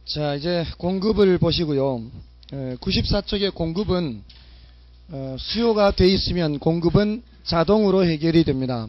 자, 이제 공급을 보시고요. 94쪽의 공급은 수요가 돼 있으면 공급은 자동으로 해결이 됩니다.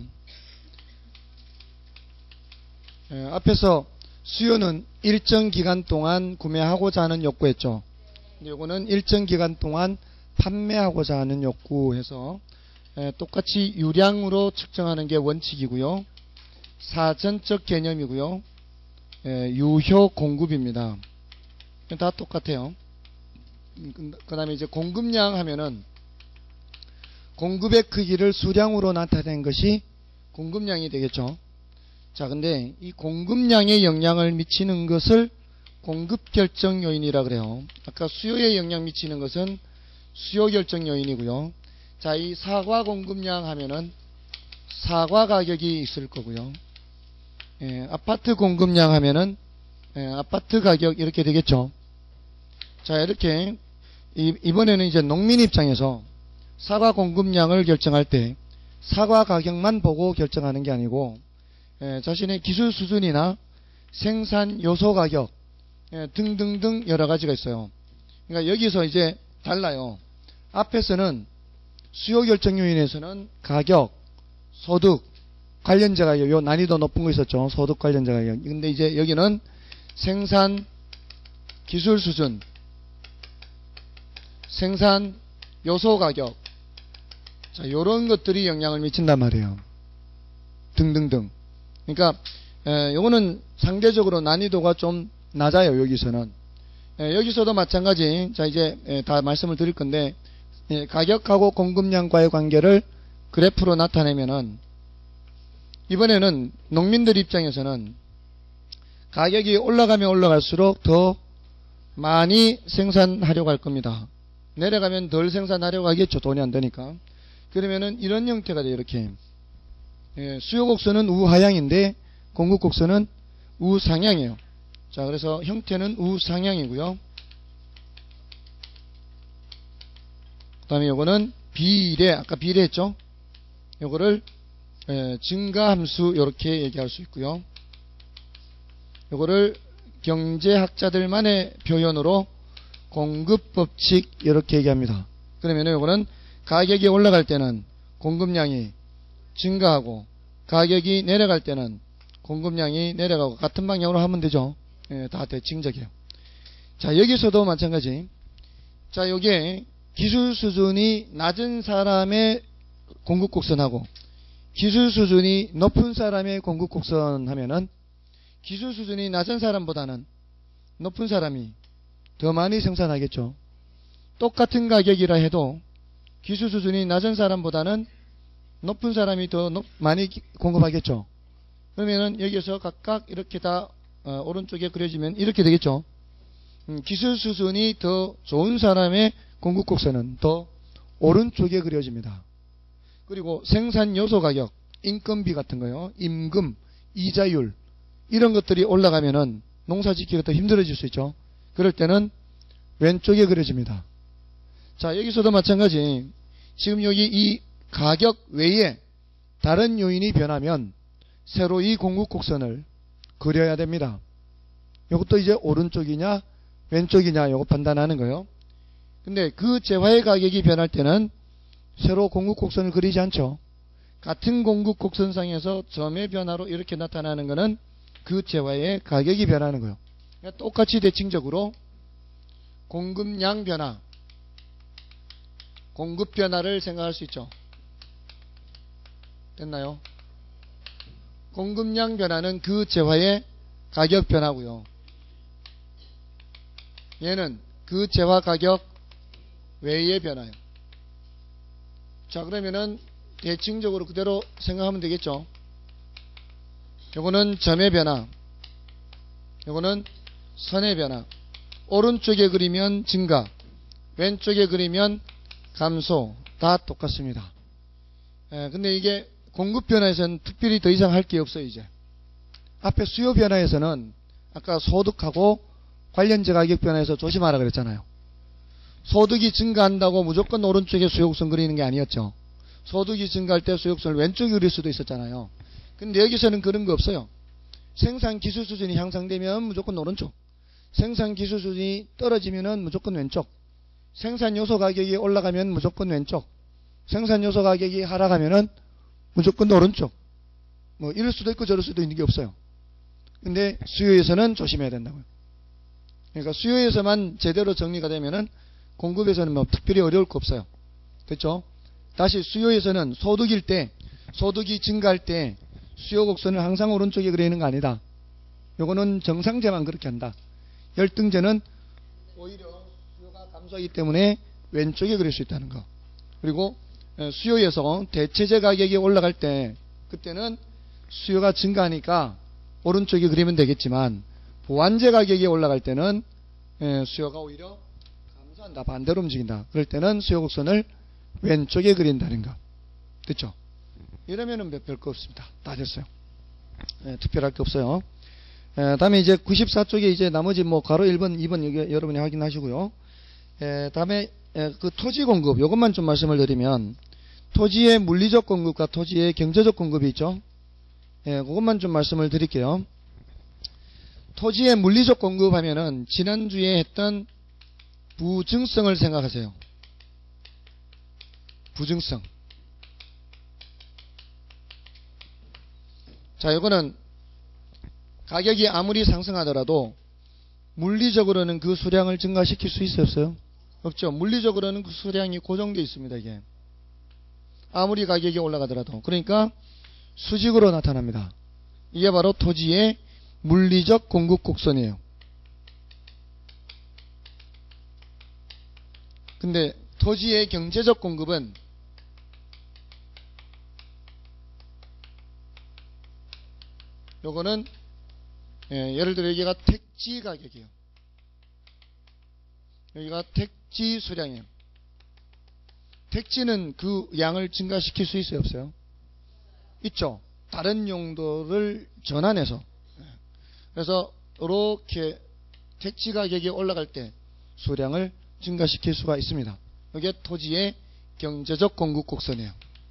앞에서 수요는 일정 기간 동안 구매하고자 하는 욕구였죠. 요거는 일정 기간 동안 판매하고자 하는 욕구 해서 똑같이 유량으로 측정하는 게 원칙이고요. 사전적 개념이고요. 유효 공급입니다. 다 똑같아요. 그 다음에 이제 공급량 하면은 공급의 크기를 수량으로 나타낸 것이 공급량이 되겠죠. 자, 근데 이 공급량에 영향을 미치는 것을 공급 결정 요인이라 그래요. 아까 수요에 영향 미치는 것은 수요 결정 요인이고요. 자, 이 사과 공급량 하면은 사과 가격이 있을 거고요. 아파트 공급량 하면은 아파트 가격 이렇게 되겠죠. 자, 이렇게 이번에는 이제 농민 입장에서 사과 공급량을 결정할 때 사과 가격만 보고 결정하는 게 아니고 자신의 기술 수준이나 생산 요소 가격 등등등 여러 가지가 있어요. 그러니까 여기서 이제 달라요. 앞에서는 수요 결정 요인에서는 가격, 소득, 관련자 가격, 요 난이도 높은 거 있었죠. 소득 관련자 가격. 근데 이제 여기는 생산 기술 수준, 생산 요소 가격, 자, 요런 것들이 영향을 미친단 말이에요. 등등등. 그러니까 요거는 상대적으로 난이도가 좀 낮아요. 여기서는. 여기서도 마찬가지. 자, 이제 다 말씀을 드릴 건데 가격하고 공급량과의 관계를 그래프로 나타내면은 이번에는 농민들 입장에서는 가격이 올라가면 올라갈수록 더 많이 생산하려고 할 겁니다. 내려가면 덜 생산하려고 하겠죠. 돈이 안 되니까. 그러면은 이런 형태가 돼요. 이렇게. 수요 곡선은 우하향인데 공급 곡선은 우상향이에요. 자, 그래서 형태는 우상향이고요. 그 다음에 요거는 비례, 아까 비례했죠? 요거를 증가함수 이렇게 얘기할 수 있고요. 요거를 경제학자들만의 표현으로 공급법칙 이렇게 얘기합니다. 그러면 요거는 가격이 올라갈 때는 공급량이 증가하고 가격이 내려갈 때는 공급량이 내려가고 같은 방향으로 하면 되죠. 다 대칭적이에요. 자, 여기서도 마찬가지. 자, 요게 기술 수준이 낮은 사람의 공급 곡선하고 기술 수준이 높은 사람의 공급 곡선 하면은 기술 수준이 낮은 사람보다는 높은 사람이 더 많이 생산하겠죠. 똑같은 가격이라 해도 기술 수준이 낮은 사람보다는 높은 사람이 더 많이 공급하겠죠. 그러면은 여기서 각각 이렇게 다 오른쪽에 그려지면 이렇게 되겠죠. 기술 수준이 더 좋은 사람의 공급 곡선은 더 오른쪽에 그려집니다. 그리고 생산 요소 가격, 인건비 같은 거요, 임금, 이자율 이런 것들이 올라가면은 농사 짓기가 더 힘들어질 수 있죠. 그럴 때는 왼쪽에 그려집니다. 자, 여기서도 마찬가지. 지금 여기 이 가격 외에 다른 요인이 변하면 새로 이 공급 곡선을 그려야 됩니다. 이것도 이제 오른쪽이냐 왼쪽이냐 요거 판단하는 거예요. 근데 그 재화의 가격이 변할 때는 새로 공급 곡선을 그리지 않죠. 같은 공급 곡선상에서 점의 변화로 이렇게 나타나는 것은 그 재화의 가격이 변하는 거예요. 그러니까 똑같이 대칭적으로 공급량 변화, 공급 변화를 생각할 수 있죠. 됐나요? 공급량 변화는 그 재화의 가격 변화고요. 얘는 그 재화 가격 외의 변화예요. 자, 그러면은 대칭적으로 그대로 생각하면 되겠죠. 요거는 점의 변화, 요거는 선의 변화. 오른쪽에 그리면 증가, 왼쪽에 그리면 감소. 다 똑같습니다. 근데 이게 공급 변화에서는 특별히 더 이상 할 게 없어요. 이제 앞에 수요 변화에서는 아까 소득하고 관련자 가격 변화에서 조심하라 그랬잖아요. 소득이 증가한다고 무조건 오른쪽에 수요곡선 그리는 게 아니었죠. 소득이 증가할 때 수요곡선을 왼쪽에 그릴 수도 있었잖아요. 근데 여기서는 그런 거 없어요. 생산 기술 수준이 향상되면 무조건 오른쪽, 생산 기술 수준이 떨어지면은 무조건 왼쪽. 생산 요소 가격이 올라가면 무조건 왼쪽. 생산 요소 가격이 하락하면은 무조건 오른쪽. 뭐 이럴 수도 있고 저럴 수도 있는 게 없어요. 근데 수요에서는 조심해야 된다고요. 그러니까 수요에서만 제대로 정리가 되면은 공급에서는 뭐 특별히 어려울 거 없어요. 그렇죠? 다시 수요에서는 소득일 때, 소득이 증가할 때 수요 곡선을 항상 오른쪽에 그리는 거 아니다. 요거는 정상제만 그렇게 한다. 열등제는 오히려 수요가 감소하기 때문에 왼쪽에 그릴 수 있다는 거. 그리고 수요에서 대체제 가격이 올라갈 때 그때는 수요가 증가하니까 오른쪽에 그리면 되겠지만 보완제 가격이 올라갈 때는 수요가 오히려 감소한다. 반대로 움직인다. 그럴 때는 수요 곡선을 왼쪽에 그린다는 거. 됐죠? 이러면은 별 거 없습니다. 다 됐어요. 특별할 게 없어요. 다음에 이제 94쪽에 이제 나머지 뭐 가로 1번, 2번 여기 여러분이 확인하시고요. 다음에 그 토지 공급 요것만 좀 말씀을 드리면 토지의 물리적 공급과 토지의 경제적 공급이 있죠. 그것만 좀 말씀을 드릴게요. 토지의 물리적 공급하면은 지난주에 했던 부증성을 생각하세요. 부증성. 자, 이거는 가격이 아무리 상승하더라도 물리적으로는 그 수량을 증가시킬 수 있어요, 없어요? 없죠. 물리적으로는 그 수량이 고정되어 있습니다, 이게. 아무리 가격이 올라가더라도. 그러니까 수직으로 나타납니다. 이게 바로 토지의 물리적 공급 곡선이에요. 근데 토지의 경제적 공급은 요거는 예를 들어 여기가 택지 가격이에요. 여기가 택지 수량이에요. 택지는 그 양을 증가시킬 수 있어요, 없어요? 있죠. 다른 용도를 전환해서. 그래서 이렇게 택지 가격이 올라갈 때 수량을 증가시킬 수가 있습니다. 이게 토지의 경제적 공급 곡선이에요.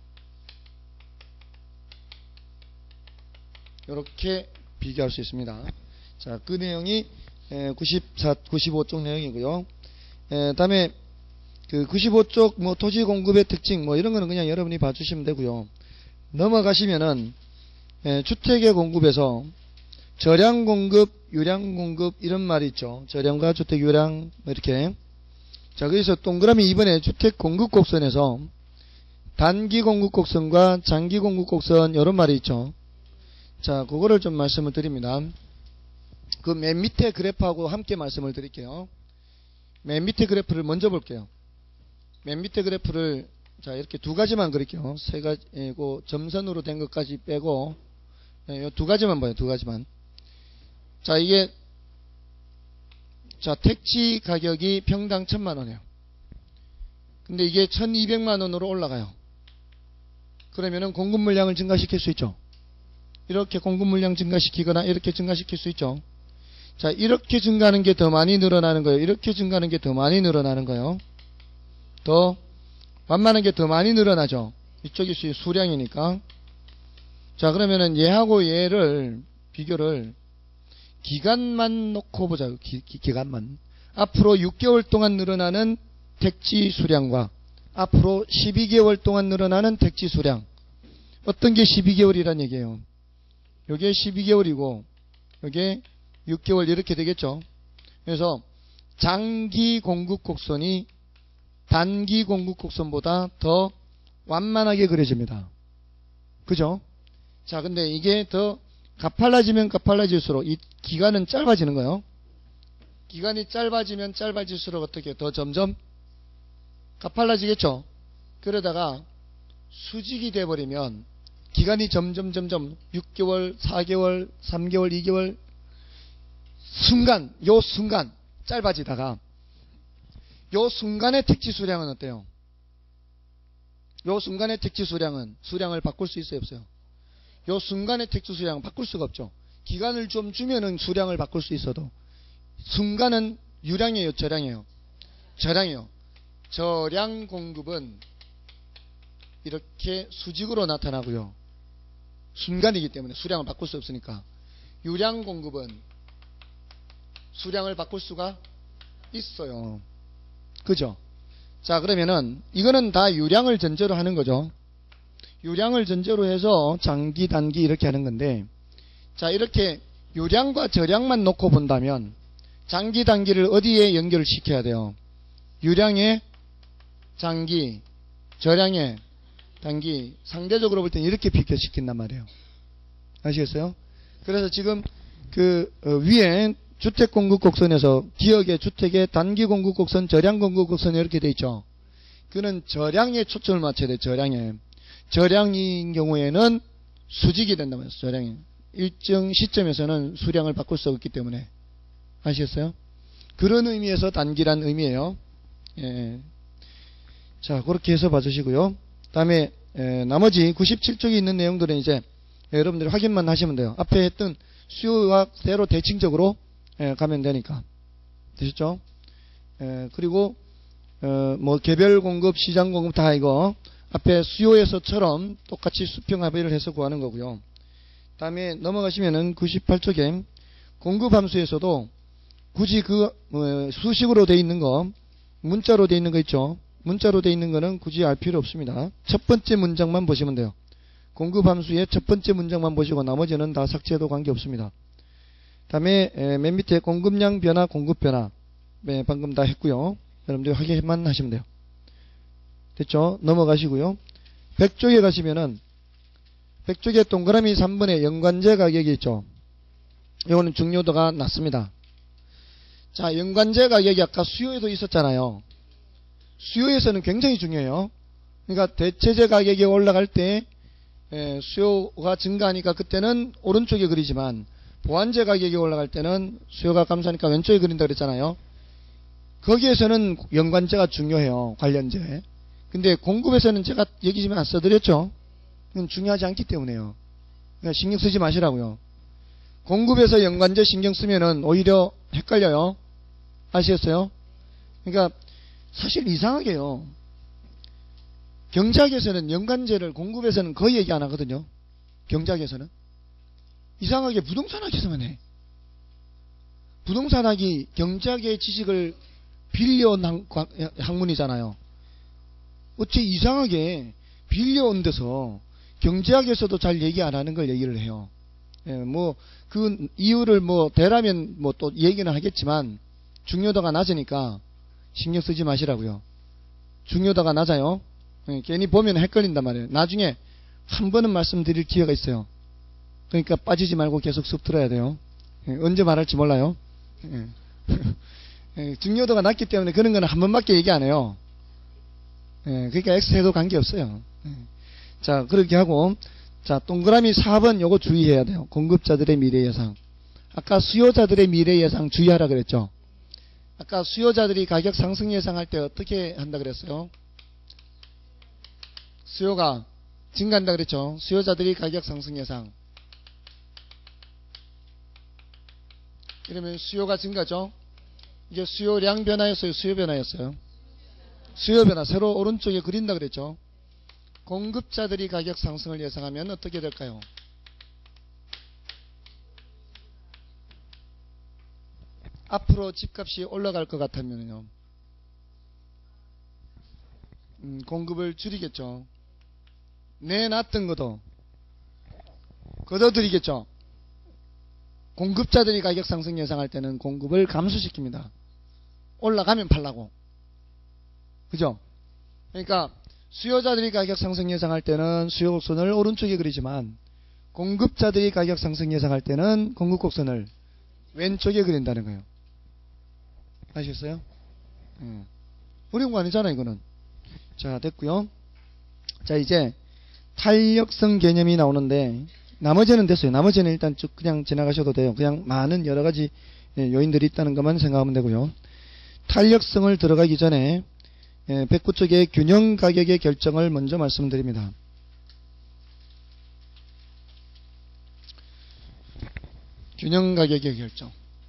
이렇게 비교할 수 있습니다. 자, 그 내용이 95쪽 내용이고요. 다음에 그 95쪽 뭐 토지 공급의 특징 뭐 이런 거는 그냥 여러분이 봐주시면 되고요. 넘어가시면은 주택의 공급에서 저량 공급, 유량 공급 이런 말이 있죠. 저량과 주택 유량 뭐 이렇게. 자, 그래서 동그라미 이번에 주택 공급 곡선에서 단기 공급 곡선과 장기 공급 곡선 이런 말이 있죠. 자, 그거를 좀 말씀을 드립니다. 그 맨 밑에 그래프하고 함께 말씀을 드릴게요. 맨 밑에 그래프를 먼저 볼게요. 맨 밑에 그래프를 자 이렇게 두 가지만 그릴게요. 세 가지고 점선으로 된 것까지 빼고 이 두 가지만 봐요. 두 가지만. 자, 이게 자 택지 가격이 평당 1,000만원이에요. 근데 이게 1,200만원으로 올라가요. 그러면은 공급 물량을 증가시킬 수 있죠. 이렇게 공급 물량 증가시키거나 이렇게 증가시킬 수 있죠. 자, 이렇게 증가하는 게 더 많이 늘어나는 거예요. 이렇게 증가하는 게 더 많이 늘어나는 거예요. 더 완만한 게 더 많이 늘어나죠. 이쪽이 수량이니까. 자, 그러면은 얘하고 얘를 비교를 기간만 놓고 보자. 기간만. 앞으로 6개월 동안 늘어나는 택지 수량과 앞으로 12개월 동안 늘어나는 택지 수량. 어떤 게 12개월이란 얘기예요. 요게 12개월이고 요게 6개월 이렇게 되겠죠. 그래서 장기 공급 곡선이 단기 공급 곡선보다 더 완만하게 그려집니다. 그죠? 자, 근데 이게 더 가팔라지면 가팔라질수록 이 기간은 짧아지는 거예요. 기간이 짧아지면 짧아질수록 어떻게 더 점점 가팔라지겠죠. 그러다가 수직이 돼버리면 기간이 점점 6개월, 4개월, 3개월, 2개월 요 순간 짧아지다가 요 순간의 택지 수량은 어때요? 요 순간의 택지 수량을 바꿀 수 있어요, 없어요? 요 순간의 택지 수량은 바꿀 수가 없죠. 기간을 좀 주면은 수량을 바꿀 수 있어도 순간은 유량이에요, 저량이에요? 저량이요. 저량 공급은 이렇게 수직으로 나타나고요. 순간이기 때문에 수량을 바꿀 수 없으니까. 유량 공급은 수량을 바꿀 수가 있어요. 그죠? 자, 그러면은 이거는 다 유량을 전제로 하는 거죠. 유량을 전제로 해서 장기, 단기 이렇게 하는 건데, 자, 이렇게 유량과 저량만 놓고 본다면 장기, 단기를 어디에 연결을 시켜야 돼요? 유량의 장기, 저량의 단기, 상대적으로 볼 때는 이렇게 비교시킨단 말이에요. 아시겠어요? 그래서 지금 위에 주택 공급 곡선에서 기역의 주택의 단기 공급 곡선, 저량 공급 곡선 이렇게 돼 있죠. 그는 저량에 초점을 맞춰야 돼요. 저량에. 저량인 경우에는 수직이 된단 말이에요. 저량이. 일정 시점에서는 수량을 바꿀 수 없기 때문에. 아시겠어요? 그런 의미에서 단기란 의미예요. 예. 자, 그렇게 해서 봐주시고요. 다음에 나머지 97쪽에 있는 내용들은 이제 여러분들이 확인만 하시면 돼요. 앞에 했던 수요와 대로 대칭적으로 가면 되니까. 되셨죠? 그리고 뭐 개별 공급, 시장 공급 다 이거 앞에 수요에서처럼 똑같이 수평 합의를 해서 구하는 거고요. 다음에 넘어가시면은 98쪽에 공급 함수에서도 굳이 수식으로 돼 있는 거, 문자로 돼 있는 거 있죠. 문자로 돼 있는 거는 굳이 알 필요 없습니다. 첫 번째 문장만 보시면 돼요. 공급 함수의 첫 번째 문장만 보시고 나머지는 다 삭제해도 관계없습니다. 다음에 맨 밑에 공급량 변화, 공급 변화 방금 다 했고요. 여러분들 확인만 하시면 돼요. 됐죠? 넘어가시고요. 100쪽에 가시면은 100쪽에 동그라미 3번에 연관제 가격이 있죠. 이거는 중요도가 낮습니다. 자, 연관제 가격이 아까 수요에도 있었잖아요. 수요에서는 굉장히 중요해요. 그러니까 대체제 가격이 올라갈 때 수요가 증가하니까 그때는 오른쪽에 그리지만 보완제 가격이 올라갈 때는 수요가 감소하니까 왼쪽에 그린다 그랬잖아요. 거기에서는 연관제가 중요해요. 관련제. 근데 공급에서는 제가 여기 지금 안 써드렸죠. 그건 중요하지 않기 때문에요. 그러니까 신경 쓰지 마시라고요. 공급에서 연관제 신경 쓰면은 오히려 헷갈려요. 아시겠어요? 그러니까 사실 이상하게요. 경제학에서는 연관제를 공급에서는 거의 얘기 안 하거든요. 경제학에서는. 이상하게 부동산학에서만 해. 부동산학이 경제학의 지식을 빌려온 학문이잖아요. 어째 이상하게 빌려온 데서 경제학에서도 잘 얘기 안 하는 걸 얘기를 해요. 예, 뭐, 그 이유를 뭐, 대라면 뭐 또 얘기는 하겠지만, 중요도가 낮으니까 신경 쓰지 마시라고요. 중요도가 낮아요. 예, 괜히 보면 헷갈린단 말이에요. 나중에 한 번은 말씀드릴 기회가 있어요. 그러니까 빠지지 말고 계속 수업 들어야 돼요. 예, 언제 말할지 몰라요. 예. 예, 중요도가 낮기 때문에 그런 거는 한 번밖에 얘기 안 해요. 예, 그러니까 X 해도 관계없어요. 예. 자, 그렇게 하고, 자, 동그라미 4번 요거 주의해야 돼요. 공급자들의 미래 예상. 아까 수요자들의 미래 예상 주의하라 그랬죠. 아까 수요자들이 가격 상승 예상할 때 어떻게 한다 그랬어요? 수요가 증가한다 그랬죠. 수요자들이 가격 상승 예상. 이러면 수요가 증가죠. 이게 수요량 변화였어요? 수요 변화였어요? 수요 변화. 세로 오른쪽에 그린다 그랬죠. 공급자들이 가격 상승을 예상하면 어떻게 될까요? 앞으로 집값이 올라갈 것 같으면요. 공급을 줄이겠죠. 내놨던 것도 걷어들이겠죠. 공급자들이 가격 상승 예상할 때는 공급을 감소시킵니다. 올라가면 팔라고. 그죠? 그러니까 수요자들이 가격 상승 예상할 때는 수요 곡선을 오른쪽에 그리지만 공급자들이 가격 상승 예상할 때는 공급 곡선을 왼쪽에 그린다는 거예요. 아시겠어요? 어려운 거 아니잖아 이거는. 자, 됐고요. 자, 이제 탄력성 개념이 나오는데 나머지는 됐어요. 나머지는 일단 쭉 그냥 지나가셔도 돼요. 그냥 많은 여러 가지 요인들이 있다는 것만 생각하면 되고요. 탄력성을 들어가기 전에 109쪽의 균형 가격의 결정을 먼저 말씀드립니다. 균형 가격의 결정.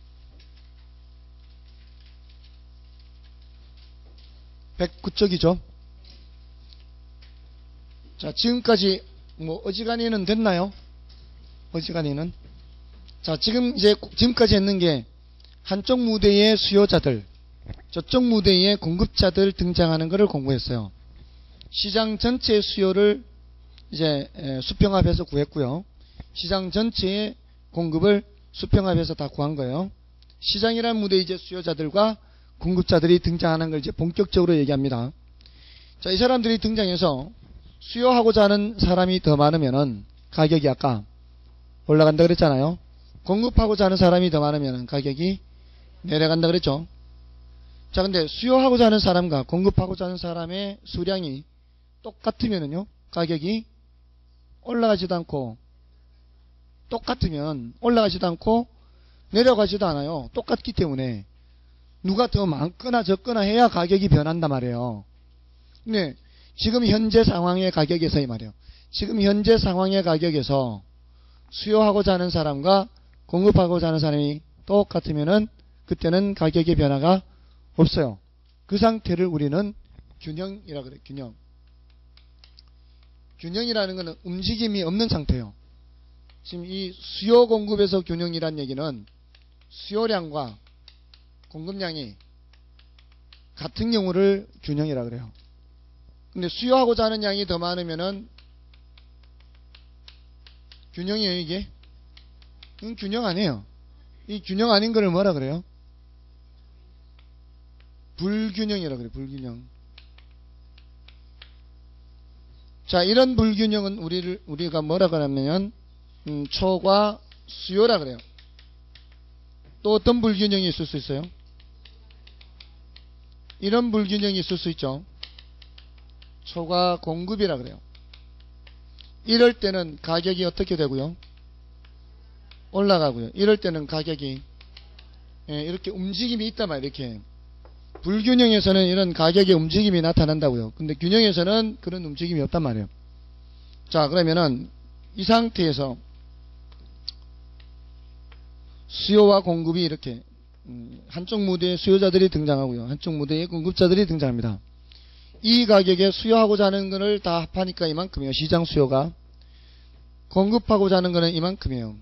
(109쪽이죠) 자, 지금까지 뭐 어지간히는 됐나요? 어지간히는. 자, 지금까지 했는 게 한쪽 무대에 수요자들, 저쪽 무대에 공급자들 등장하는 것을 공부했어요. 시장 전체의 수요를 이제 수평합해서 구했고요. 시장 전체의 공급을 수평합해서 다 구한 거예요. 시장이라는 무대에 이제 수요자들과 공급자들이 등장하는 걸 이제 본격적으로 얘기합니다. 자, 이 사람들이 등장해서 수요하고자 하는 사람이 더 많으면은 가격이 아까 올라간다 그랬잖아요. 공급하고자 하는 사람이 더 많으면은 가격이 내려간다 그랬죠. 자, 근데 수요하고자 하는 사람과 공급하고자 하는 사람의 수량이 똑같으면은요, 가격이 올라가지도 않고, 똑같으면 올라가지도 않고 내려가지도 않아요. 똑같기 때문에 누가 더 많거나 적거나 해야 가격이 변한단 말이에요. 근데 지금 현재 상황의 가격에서 이 말이에요. 지금 현재 상황의 가격에서 수요하고자 하는 사람과 공급하고자 하는 사람이 똑같으면은 그때는 가격의 변화가 없어요. 그 상태를 우리는 균형이라 그래요. 균형. 균형이라는 것은 움직임이 없는 상태예요. 지금 이 수요 공급에서 균형이란 얘기는 수요량과 공급량이 같은 경우를 균형이라 그래요. 근데 수요하고자 하는 양이 더 많으면은 균형이에요, 이게? 이건 균형 아니에요. 이 균형 아닌 거를 뭐라 그래요? 불균형이라 그래요, 불균형. 자, 이런 불균형은 우리가 뭐라 그러냐면, 초과 수요라 그래요. 또 어떤 불균형이 있을 수 있어요? 이런 불균형이 있을 수 있죠. 초과 공급이라 그래요. 이럴 때는 가격이 어떻게 되고요? 올라가고요. 이럴 때는 가격이 이렇게 움직임이 있단 말이에요. 이렇게. 불균형에서는 이런 가격의 움직임이 나타난다고요. 근데 균형에서는 그런 움직임이 없단 말이에요. 자, 그러면은 이 상태에서 수요와 공급이 이렇게 한쪽 무대에 수요자들이 등장하고요. 한쪽 무대에 공급자들이 등장합니다. 이 가격에 수요하고자 하는 것을 다 합하니까 이만큼이에요. 시장 수요가. 공급하고자 하는 것은 이만큼이에요.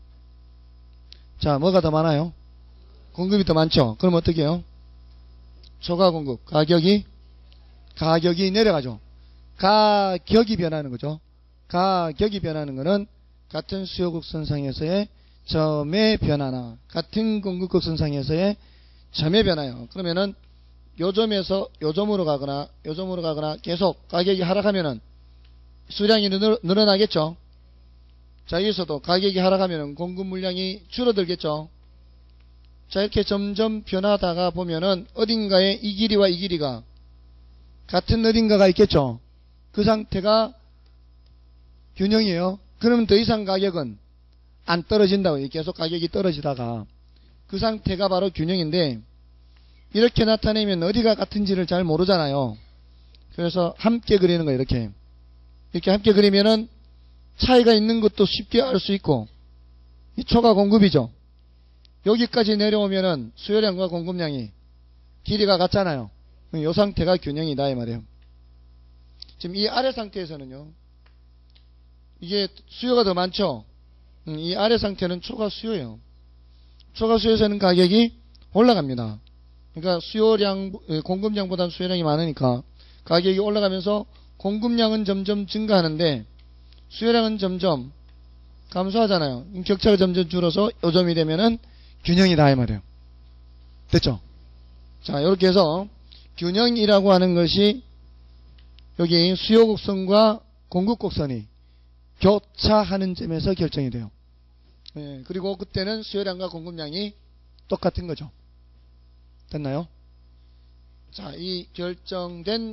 자, 뭐가 더 많아요? 공급이 더 많죠. 그럼 어떻게 해요? 초과 공급. 가격이 내려가죠. 가격이 변하는 거죠. 가격이 변하는 것은 같은 수요 곡선상에서의 점의 변화나 같은 공급 곡선상에서의 점의 변화예요. 그러면은 요점에서 요점으로 가거나 계속 가격이 하락하면은 수량이 늘어나겠죠. 자, 여기서도 가격이 하락하면은 공급 물량이 줄어들겠죠. 자, 이렇게 점점 변하다가 보면은 어딘가에 이 길이와 이 길이가 같은 어딘가가 있겠죠. 그 상태가 균형이에요. 그러면 더 이상 가격은 안 떨어진다고요. 계속 가격이 떨어지다가 그 상태가 바로 균형인데, 이렇게 나타내면 어디가 같은지를 잘 모르잖아요. 그래서 함께 그리는 거예요. 이렇게 함께 그리면은 차이가 있는 것도 쉽게 알 수 있고, 이 초과 공급이죠. 여기까지 내려오면은 수요량과 공급량이 길이가 같잖아요. 이 상태가 균형이다 이 말이에요. 지금 이 아래 상태에서는요, 이게 수요가 더 많죠. 이 아래 상태는 초과 수요예요. 초과 수요에서는 가격이 올라갑니다. 그러니까 공급량보다는 수요량이 많으니까 가격이 올라가면서 공급량은 점점 증가하는데 수요량은 점점 감소하잖아요. 격차가 점점 줄어서 요점이 되면은 균형이다 이 말이에요. 됐죠? 자, 이렇게 해서 균형이라고 하는 것이 여기 수요 곡선과 공급 곡선이 교차하는 점에서 결정이 돼요. 그리고 그때는 수요량과 공급량이 똑같은 거죠. 됐나요? 자, 이 결정된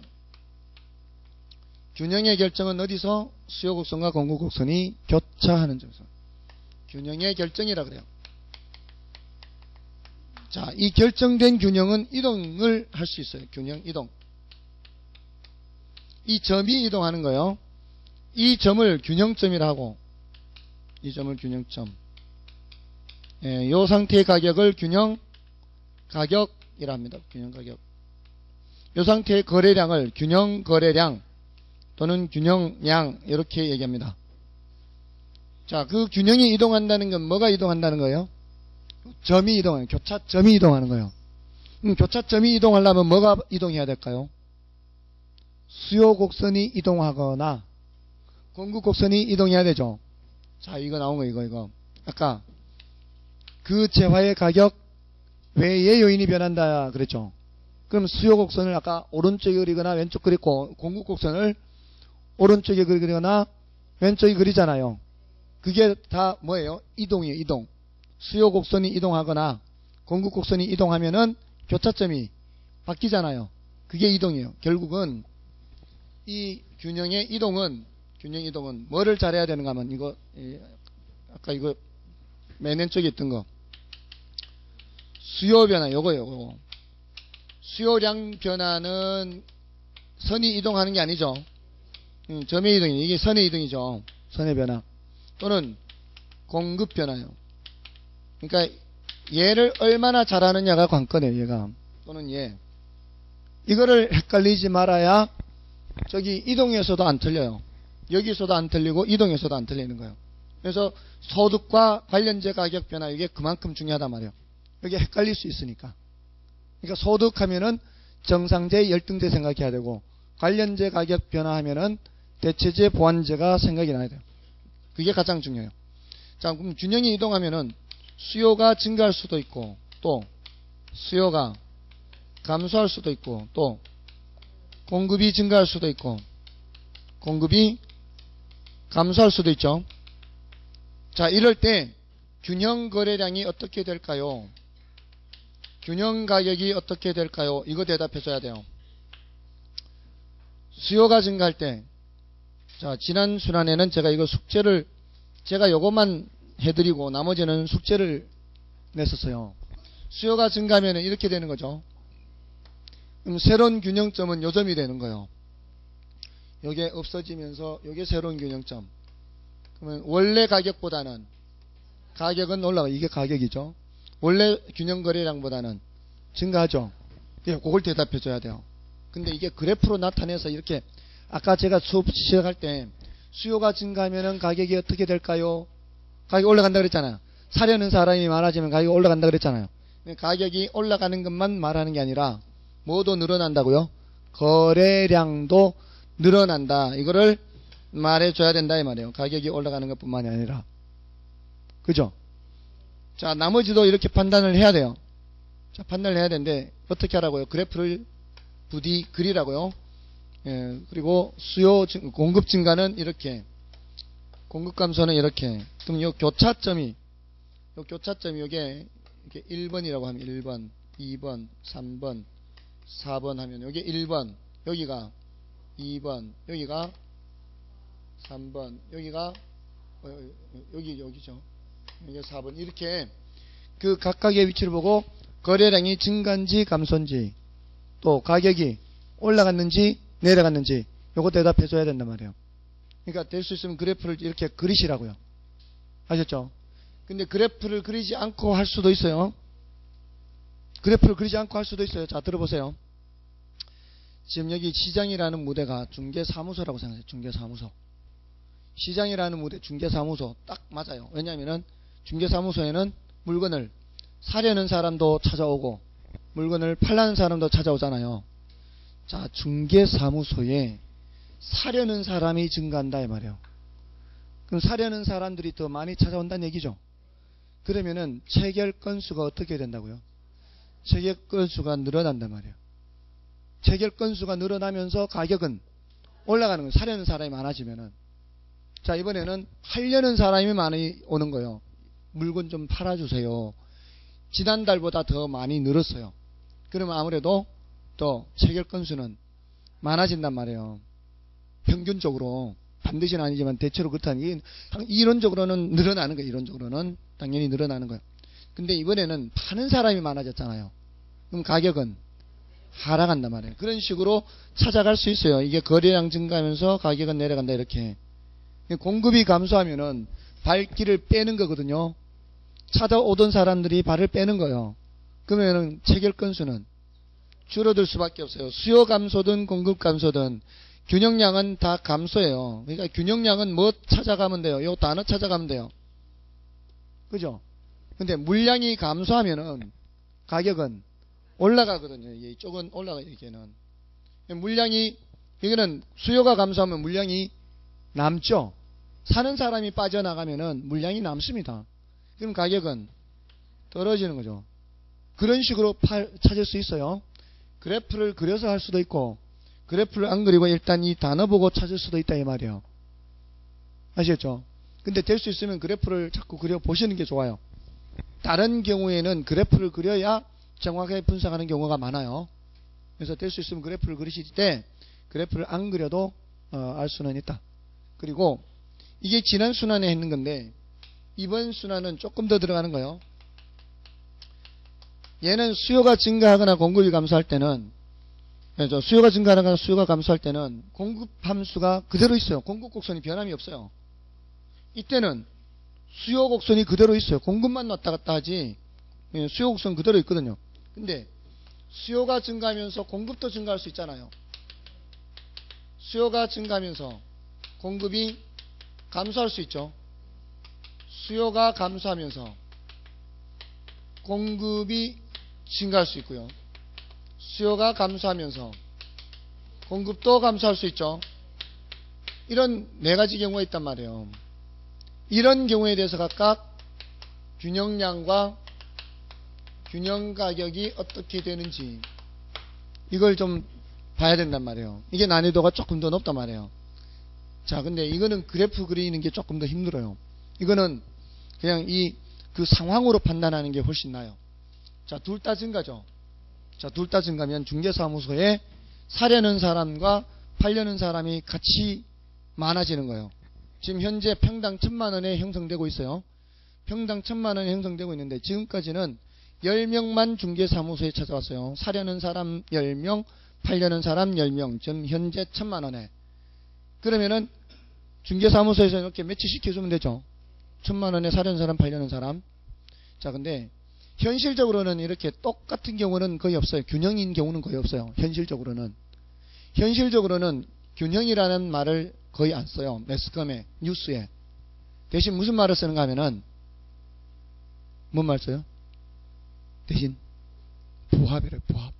균형의 결정은 어디서? 수요 곡선과 공급 곡선이 교차하는 점에서. 균형의 결정이라 그래요. 자, 이 결정된 균형은 이동을 할 수 있어요. 균형 이동. 이 점이 이동하는 거예요. 이 점을 균형점이라 하고, 이 점을 균형점. 이 상태의 가격을 균형 가격이라 합니다. 균형 가격. 이 상태의 거래량을 균형 거래량 또는 균형량 이렇게 얘기합니다. 자, 그 균형이 이동한다는 건 뭐가 이동한다는 거예요? 점이 이동하는, 교차점이 이동하는 거예요. 교차점이 이동하려면 뭐가 이동해야 될까요? 수요 곡선이 이동하거나 공급 곡선이 이동해야 되죠. 자, 이거 나온 거 이거. 아까 그 재화의 가격 외의 요인이 변한다 그랬죠. 그럼 수요 곡선을 아까 오른쪽에 그리거나 왼쪽 그리고 공급 곡선을 오른쪽에 그리거나 왼쪽에 그리잖아요. 그게 다 뭐예요? 이동이에요. 이동. 수요 곡선이 이동하거나 공급 곡선이 이동하면은 교차점이 바뀌잖아요. 그게 이동이에요. 결국은 이 균형 이동은 뭐를 잘해야 되는가 하면 이거 아까 이거 맨 왼쪽에 있던 거 수요 변화 요거 수요량 변화는 선이 이동하는 게 아니죠. 점의 이동이 이게 선의 이동이죠. 선의 변화 또는 공급 변화요. 그러니까 얘를 얼마나 잘하느냐가 관건이에요. 얘가 또는 얘 이거를 헷갈리지 말아야 저기 이동에서도 안 틀려요. 여기서도 안 틀리고 이동에서도 안 틀리는 거예요. 그래서 소득과 관련재 가격 변화 이게 그만큼 중요하단 말이에요. 여기 헷갈릴 수 있으니까. 그러니까 소득하면은 정상재, 열등재 생각해야 되고 관련재 가격 변화하면은 대체재, 보완재가 생각이 나야 돼요. 그게 가장 중요해요. 자, 그럼 균형이 이동하면은 수요가 증가할 수도 있고 또 수요가 감소할 수도 있고 또 공급이 증가할 수도 있고 공급이 감소할 수도 있죠. 자, 이럴 때 균형 거래량이 어떻게 될까요? 균형 가격이 어떻게 될까요? 이거 대답해 줘야 돼요. 수요가 증가할 때, 자, 지난 순환에는 제가 이거 숙제를, 제가 요것만 해드리고 나머지는 숙제를 냈었어요. 수요가 증가하면 이렇게 되는 거죠. 그럼 새로운 균형점은 요점이 되는 거예요. 요게 없어지면서 요게 새로운 균형점. 그러면 원래 가격보다는 가격은 올라가. 이게 가격이죠. 원래 균형 거래량보다는 증가하죠. 예, 그걸 대답해 줘야 돼요. 근데 이게 그래프로 나타내서 이렇게 아까 제가 수업 시작할 때 수요가 증가하면은 가격이 어떻게 될까요? 가격이 올라간다 그랬잖아요. 사려는 사람이 많아지면 가격이 올라간다 그랬잖아요. 가격이 올라가는 것만 말하는 게 아니라 뭐도 늘어난다고요? 거래량도 늘어난다. 이거를 말해줘야 된다 이 말이에요. 가격이 올라가는 것뿐만이 아니라. 그죠? 자, 나머지도 이렇게 판단을 해야 돼요. 자, 판단을 해야 되는데 어떻게 하라고요? 그래프를 부디 그리라고요. 예, 그리고 수요 공급 증가는 이렇게, 공급 감소는 이렇게. 그럼 요 교차점이 요게 이렇게 1번이라고 하면 1번, 2번, 3번, 4번 하면 요게 1번, 여기가 2번, 여기가 3번, 여기가 여기죠. 이게 4번. 이렇게 그 각각의 위치를 보고 거래량이 증가인지 감소인지 또 가격이 올라갔는지 내려갔는지 요거 대답해 줘야 된단 말이에요. 그러니까 될 수 있으면 그래프를 이렇게 그리시라고요. 아셨죠? 근데 그래프를 그리지 않고 할 수도 있어요. 그래프를 그리지 않고 할 수도 있어요. 자, 들어보세요. 지금 여기 시장이라는 무대가 중개사무소라고 생각해요. 중개사무소. 시장이라는 무대, 중개사무소 딱 맞아요. 왜냐하면은 중개사무소에는 물건을 사려는 사람도 찾아오고 물건을 팔라는 사람도 찾아오잖아요. 자, 중개사무소에 사려는 사람이 증가한다 이 말이에요. 그럼 사려는 사람들이 더 많이 찾아온다는 얘기죠. 그러면은 체결 건수가 어떻게 된다고요? 체결 건수가 늘어난단 말이에요. 체결 건수가 늘어나면서 가격은 올라가는 거예요. 사려는 사람이 많아지면은. 자, 이번에는 팔려는 사람이 많이 오는 거예요. 물건 좀 팔아주세요. 지난달보다 더 많이 늘었어요. 그러면 아무래도 또 체결 건수는 많아진단 말이에요. 평균적으로. 반드시는 아니지만 대체로 그렇다는 게 이론적으로는 늘어나는 거예요. 이론적으로는 당연히 늘어나는 거예요. 근데 이번에는 파는 사람이 많아졌잖아요. 그럼 가격은 하락한단 말이에요. 그런 식으로 찾아갈 수 있어요. 이게 거래량 증가하면서 가격은 내려간다 이렇게. 공급이 감소하면은 발길을 빼는 거거든요. 찾아오던 사람들이 발을 빼는 거예요. 그러면은 체결 건수는 줄어들 수밖에 없어요. 수요 감소든 공급 감소든 균형량은 다 감소해요. 그러니까 균형량은 뭐 찾아가면 돼요? 요 단어 찾아가면 돼요. 그죠? 근데 물량이 감소하면은 가격은 올라가거든요. 이쪽은 올라가요. 이게는 물량이, 이거는 수요가 감소하면 물량이 남죠. 사는 사람이 빠져나가면은 물량이 남습니다. 그럼 가격은 떨어지는 거죠. 그런 식으로 찾을 수 있어요. 그래프를 그려서 할 수도 있고, 그래프를 안 그리고 일단 이 단어 보고 찾을 수도 있다 이 말이에요. 아시겠죠? 근데 될 수 있으면 그래프를 자꾸 그려 보시는 게 좋아요. 다른 경우에는 그래프를 그려야 정확하게 분석하는 경우가 많아요. 그래서 될 수 있으면 그래프를 그리실 때 그래프를 안 그려도 알 수는 있다. 그리고 이게 지난 순환에 했는 건데 이번 순환은 조금 더 들어가는 거예요. 얘는 수요가 증가하거나 공급이 감소할 때는, 수요가 증가하거나 수요가 감소할 때는 공급 함수가 그대로 있어요. 공급 곡선이 변함이 없어요. 이때는 수요 곡선이 그대로 있어요. 공급만 왔다 갔다 하지 수요 곡선 그대로 있거든요. 근데 수요가 증가하면서 공급도 증가할 수 있잖아요. 수요가 증가하면서 공급이 감소할 수 있죠. 수요가 감소하면서 공급이 증가할 수 있고요. 수요가 감소하면서 공급도 감소할 수 있죠. 이런 네 가지 경우가 있단 말이에요. 이런 경우에 대해서 각각 균형량과 균형 가격이 어떻게 되는지 이걸 좀 봐야 된단 말이에요. 이게 난이도가 조금 더 높단 말이에요. 자, 근데 이거는 그래프 그리는 게 조금 더 힘들어요. 이거는 그냥 그 상황으로 판단하는 게 훨씬 나아요. 자, 둘 다 증가죠. 자, 둘 다 증가면 중개사무소에 사려는 사람과 팔려는 사람이 같이 많아지는 거예요. 지금 현재 평당 1,000만원에 형성되고 있어요. 평당 1,000만원에 형성되고 있는데 지금까지는 10명만 중개사무소에 찾아왔어요. 사려는 사람 10명, 팔려는 사람 10명. 지금 현재 1,000만원에. 그러면은 중개사무소에서 이렇게 매치시켜주면 되죠. 1,000만원에 사려는 사람, 팔려는 사람. 자, 근데 현실적으로는 이렇게 똑같은 경우는 거의 없어요. 균형인 경우는 거의 없어요. 현실적으로는 균형이라는 말을 거의 안 써요. 매스컴에, 뉴스에. 대신 무슨 말을 쓰는가 하면은 뭔 말 써요? 대신 보합이래요. 보합.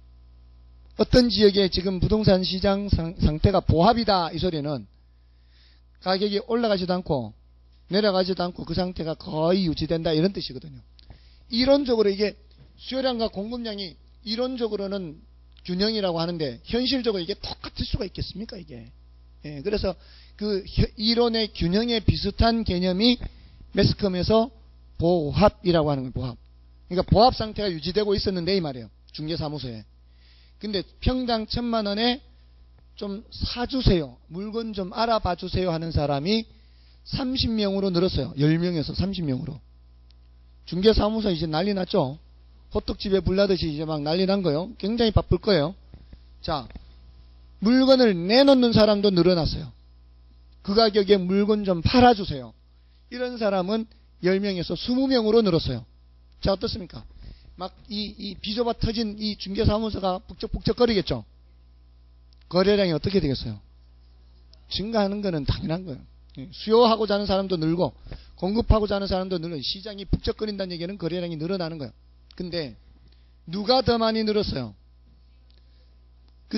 어떤 지역에 지금 부동산 시장 상태가 보합이다 이 소리는 가격이 올라가지도 않고 내려가지도 않고 그 상태가 거의 유지된다 이런 뜻이거든요. 이론적으로 이게 수요량과 공급량이 이론적으로는 균형이라고 하는데 현실적으로 이게 똑같을 수가 있겠습니까 이게. 예, 그래서 그 이론의 균형에 비슷한 개념이 매스컴에서 보합이라고 하는 거예요. 보합. 그러니까 보합 상태가 유지되고 있었는데 이 말이에요. 중개사무소에. 근데 평당 1,000만원에 좀 사주세요. 물건 좀 알아봐 주세요 하는 사람이 30명으로 늘었어요. 10명에서 30명으로. 중개사무소 이제 난리 났죠. 호떡집에 불나듯이 이제 막 난리 난 거예요. 굉장히 바쁠 거예요. 자, 물건을 내놓는 사람도 늘어났어요. 그 가격에 물건 좀 팔아주세요. 이런 사람은 10명에서 20명으로 늘었어요. 자, 어떻습니까? 막 이 비좁아 터진 이 중개사무소가 북적북적거리겠죠. 거래량이 어떻게 되겠어요? 증가하는 거는 당연한 거예요. 수요하고자 하는 사람도 늘고 공급하고자 하는 사람도 늘고 시장이 북적거린다는 얘기는 거래량이 늘어나는 거예요. 근데 누가 더 많이 늘었어요? 그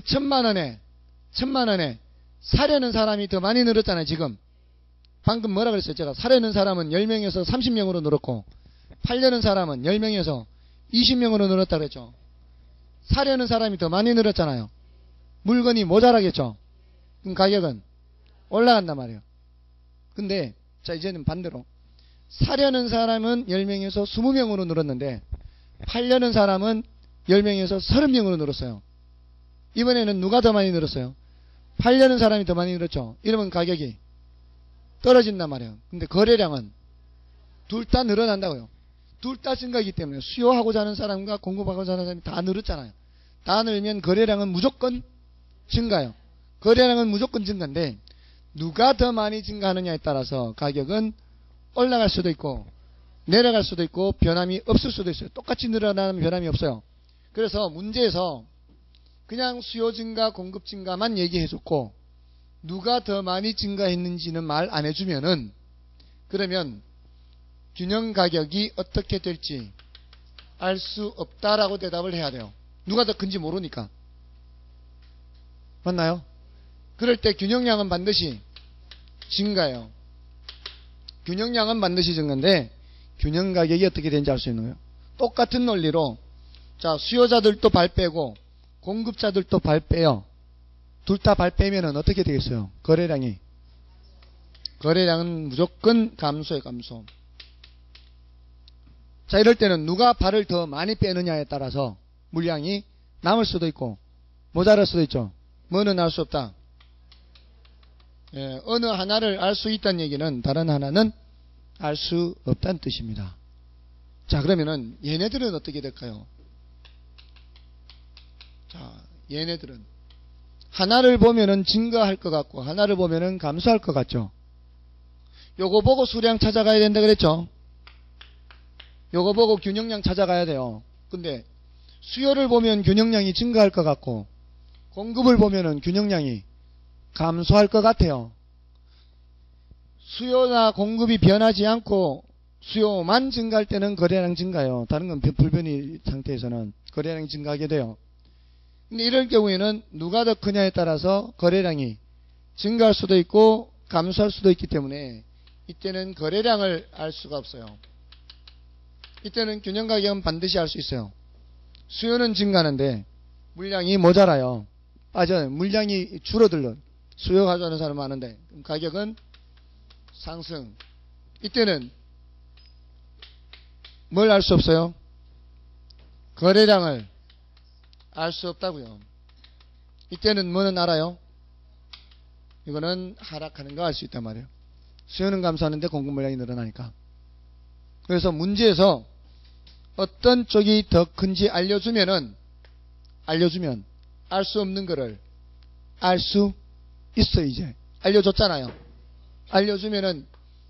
1,000만원에 사려는 사람이 더 많이 늘었잖아요. 지금 방금 뭐라 그랬어요? 제가 사려는 사람은 10명에서 30명으로 늘었고 팔려는 사람은 10명에서 20명으로 늘었다 그랬죠. 사려는 사람이 더 많이 늘었잖아요. 물건이 모자라겠죠. 그럼 가격은 올라간단 말이에요. 근데 자, 이제는 반대로 사려는 사람은 10명에서 20명으로 늘었는데 팔려는 사람은 10명에서 30명으로 늘었어요. 이번에는 누가 더 많이 늘었어요? 팔려는 사람이 더 많이 늘었죠. 이러면 가격이 떨어진단 말이에요. 근데 거래량은 둘 다 늘어난다고요. 둘 다 증가이기 때문에 수요하고자 하는 사람과 공급하고자 하는 사람이 다 늘었잖아요. 다 늘면 거래량은 무조건 증가요. 거래량은 무조건 증가인데 누가 더 많이 증가하느냐에 따라서 가격은 올라갈 수도 있고 내려갈 수도 있고 변함이 없을 수도 있어요. 똑같이 늘어나는 변함이 없어요. 그래서 문제에서 그냥 수요 증가 공급 증가만 얘기해줬고 누가 더 많이 증가했는지는 말 안 해주면은 그러면 균형 가격이 어떻게 될지 알 수 없다라고 대답을 해야 돼요. 누가 더 큰지 모르니까. 맞나요? 그럴 때 균형량은 반드시 증가해요. 균형량은 반드시 증가인데 균형 가격이 어떻게 되는지 알 수 있는 거예요. 똑같은 논리로 자, 수요자들도 발 빼고 공급자들도 발 빼요. 둘 다 발 빼면은 어떻게 되겠어요? 거래량은 무조건 감소해, 감소. 자, 이럴 때는 누가 발을 더 많이 빼느냐에 따라서 물량이 남을 수도 있고 모자랄 수도 있죠. 뭐는 알 수 없다. 예, 어느 하나를 알 수 있다는 얘기는 다른 하나는 알 수 없다는 뜻입니다. 자, 그러면은 얘네들은 어떻게 될까요? 자, 얘네들은 하나를 보면은 증가할 것 같고 하나를 보면은 감소할 것 같죠. 요거 보고 수량 찾아가야 된다 그랬죠. 요거 보고 균형량 찾아가야 돼요. 근데 수요를 보면 균형량이 증가할 것 같고 공급을 보면은 균형량이 감소할 것 같아요. 수요나 공급이 변하지 않고 수요만 증가할 때는 거래량 증가요. 다른 건 불변이 상태에서는 거래량이 증가하게 돼요. 근데 이럴 경우에는 누가 더 크냐에 따라서 거래량이 증가할 수도 있고 감소할 수도 있기 때문에 이때는 거래량을 알 수가 없어요. 이때는 균형 가격은 반드시 알 수 있어요. 수요는 증가하는데 물량이 모자라요. 빠져요. 물량이 줄어들어. 수요 가져가는 사람 많은데 그럼 가격은 상승. 이때는 뭘 알 수 없어요? 거래량을 알 수 없다고요. 이때는 뭐는 알아요? 이거는 하락하는 거 알 수 있단 말이에요. 수요는 감소하는데 공급 물량이 늘어나니까. 그래서 문제에서 어떤 쪽이 더 큰지 알려주면 알 수 없는 거를 알 수 있어. 이제 알려줬잖아요. 알려주면은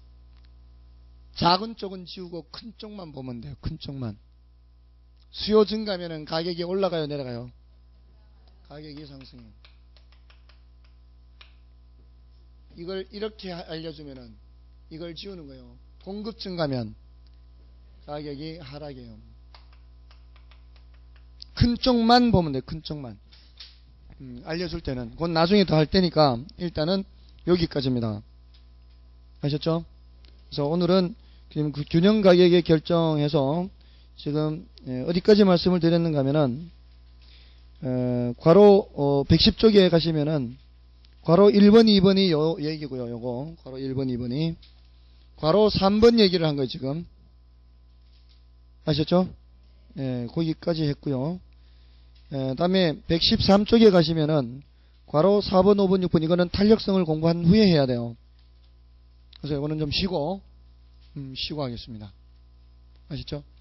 작은 쪽은 지우고 큰 쪽만 보면 돼요. 큰 쪽만. 수요 증가면은 가격이 올라가요, 내려가요? 가격이 상승해요. 이걸 이렇게 알려주면은 이걸 지우는 거예요. 공급 증가면 가격이 하락해요. 큰 쪽만 보면 돼요. 큰 쪽만. 알려줄 때는. 그건 나중에 더 할 테니까 일단은 여기까지입니다. 아셨죠? 그래서 오늘은 지금 그 균형 가격에 결정해서 지금 어디까지 말씀을 드렸는가 하면은 괄호 110쪽에 가시면은 괄호 1번 2번이 요 얘기고요. 요거 괄호 1번 2번이 괄호 3번 얘기를 한 거예요. 지금 아셨죠? 예, 거기까지 했고요. 다음에 113쪽에 가시면은 괄호 4번 5번 6번 이거는 탄력성을 공부한 후에 해야 돼요. 그래서 이거는 좀 쉬고 하겠습니다. 아시죠?